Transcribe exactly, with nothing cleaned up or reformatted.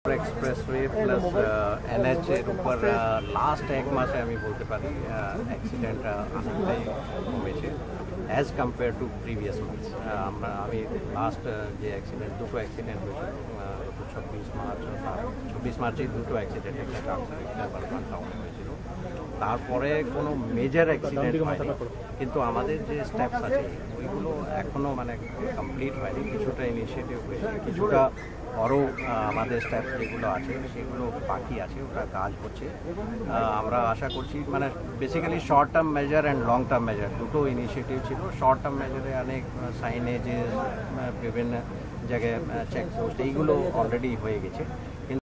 Expressway plus NH এর উপর last এক মাসে আমি বলতে পারি অ্যাক্সিডেন্ট অনেকটাই কমেছে as compared to previous months. আমরা আমি লাস্ট যে অ্যাক্সিডেন্ট দুটো অ্যাক্সিডেন্ট হয়েছিল চব্বিশ মার্চ চব্বিশ মার্চে দুটো অ্যাক্সিডেন্ট, একটা কাকসার একটা বারবান টাউনে হয়েছিল। তারপরে কোনো মেজর অ্যাক্সিডেন্ট হয়নি, কিন্তু আমাদের যে স্টেপস আছে ওইগুলো এখনও মানে কমপ্লিট হয়নি। কিছুটা ইনিশিয়েটিভ হয়েছে, কিছুটা আরও আমাদের স্টেপস যেগুলো আছে সেগুলো বাকি আছে, ওটা কাজ হচ্ছে। আমরা আশা করছি মানে basically short term measure and long term measure দুটো ইনিশিয়েটিভ ছিল। শর্ট টার্ম মেজারে অনেক সাইনেজেস, বিভিন্ন জায়গায় চেকপোস্ট এইগুলো অলরেডি হয়ে গেছে।